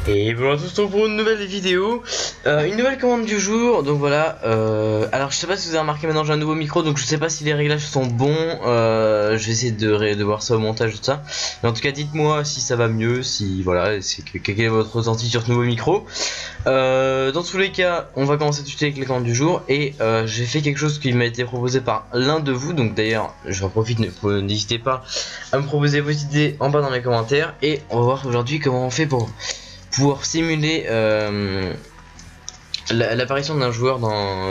Et bonjour à tous, on se retrouve pour une nouvelle vidéo, une nouvelle commande du jour. Donc voilà, alors je sais pas si vous avez remarqué, maintenant j'ai un nouveau micro, donc je sais pas si les réglages sont bons. Je vais essayer de voir ça au montage, tout ça. Mais en tout cas, dites-moi si ça va mieux, si voilà, quel est votre ressenti sur ce nouveau micro. Dans tous les cas, on va commencer tout de suite avec les commandes du jour. Et j'ai fait quelque chose qui m'a été proposé par l'un de vous. Donc d'ailleurs, j'en profite, n'hésitez pas à me proposer vos idées en bas dans les commentaires. Et on va voir aujourd'hui comment on fait pour pouvoir simuler l'apparition d'un joueur dans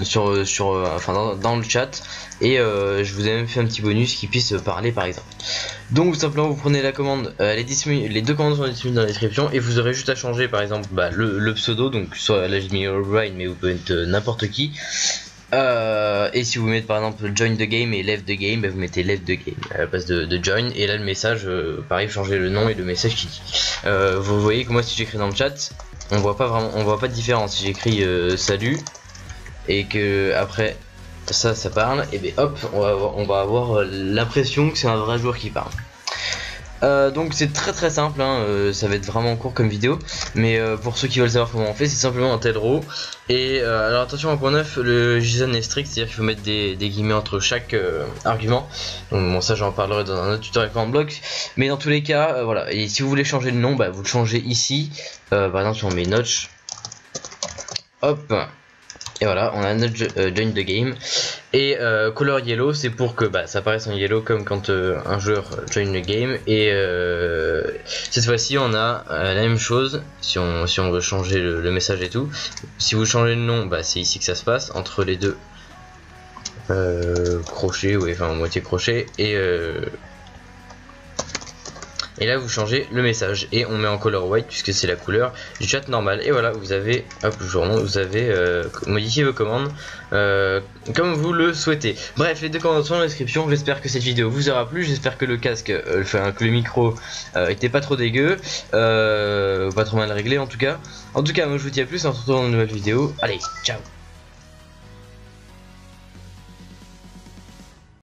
le chat. Et je vous ai même fait un petit bonus qui puisse parler par exemple. Donc tout simplement, vous prenez la commande, les deux commandes sont disponibles dans la description, et vous aurez juste à changer par exemple le pseudo. Donc soit là j'ai mis O'Brien, mais vous pouvez être n'importe qui. Et si vous mettez par exemple join the game et left the game, bah vous mettez left the game à la place de join. Et là le message, pareil, vous changez le nom et le message qui dit. Vous voyez que moi si j'écris dans le chat, on voit pas de différence. Si j'écris salut et que après ça parle, et bien hop, on va avoir l'impression que c'est un vrai joueur qui parle. Donc c'est très simple, hein, ça va être vraiment court comme vidéo, mais pour ceux qui veulent savoir comment on fait, c'est simplement un tel row. Et alors attention, à point 9, le JSON est strict, c'est à dire qu'il faut mettre des guillemets entre chaque argument. Donc bon, ça j'en parlerai dans un autre tutoriel en bloc, mais dans tous les cas, voilà. Et si vous voulez changer le nom, bah, vous le changez ici. Par exemple, si on met notch, hop, et voilà, on a notre join the game. Et color yellow, c'est pour que ça apparaisse en yellow comme quand un joueur join the game. Et cette fois-ci on a la même chose si on veut changer le message et tout. Si vous changez le nom, c'est ici que ça se passe, entre les deux crochets, ouais, enfin moitié crochet, et là vous changez le message et on met en color white puisque c'est la couleur du chat normal. Et voilà, vous avez, hop, vous avez modifié vos commandes comme vous le souhaitez. Bref, les deux commandes sont dans la description. J'espère que cette vidéo vous aura plu, j'espère que le casque, que le micro était pas trop dégueu, pas trop mal réglé en tout cas. Moi je vous dis à plus, on se retrouve dans une nouvelle vidéo. Allez, ciao.